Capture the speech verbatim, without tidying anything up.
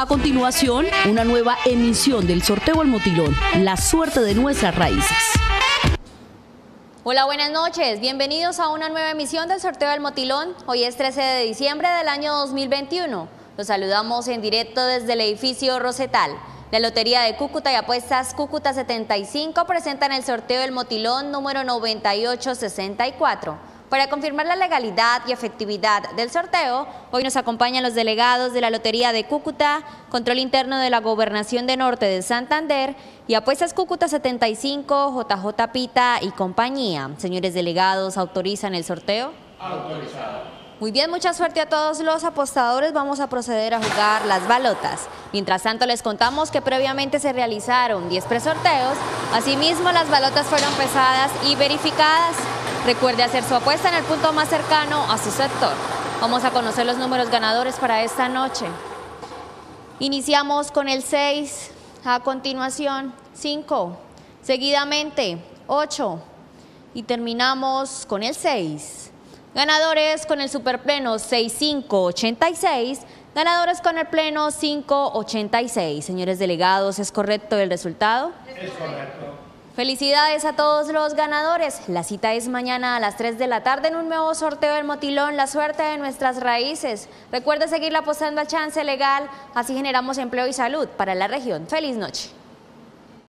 A continuación, una nueva emisión del sorteo al motilón, la suerte de nuestras raíces. Hola, buenas noches. Bienvenidos a una nueva emisión del sorteo del motilón. Hoy es trece de diciembre del año dos mil veintiuno. Los saludamos en directo desde el edificio Rosetal. La Lotería de Cúcuta y Apuestas Cúcuta setenta y cinco presentan el sorteo del motilón número noventa y ocho sesenta y cuatro. Para confirmar la legalidad y efectividad del sorteo, hoy nos acompañan los delegados de la Lotería de Cúcuta, Control Interno de la Gobernación de Norte de Santander y Apuestas Cúcuta setenta y cinco, J J Pita y compañía. Señores delegados, ¿autorizan el sorteo? Autorizado. Muy bien, mucha suerte a todos los apostadores. Vamos a proceder a jugar las balotas. Mientras tanto, les contamos que previamente se realizaron diez presorteos. Asimismo, las balotas fueron pesadas y verificadas. Recuerde hacer su apuesta en el punto más cercano a su sector. Vamos a conocer los números ganadores para esta noche. Iniciamos con el seis, a continuación cinco, seguidamente ocho y terminamos con el seis. Ganadores con el superpleno seis cinco ochenta y seis, ganadores con el pleno cinco ochenta y seis. Señores delegados, ¿es correcto el resultado? Es correcto. Felicidades a todos los ganadores. La cita es mañana a las tres de la tarde en un nuevo sorteo del motilón, la suerte de nuestras raíces. Recuerde seguirle apostando al chance legal, así generamos empleo y salud para la región. Feliz noche.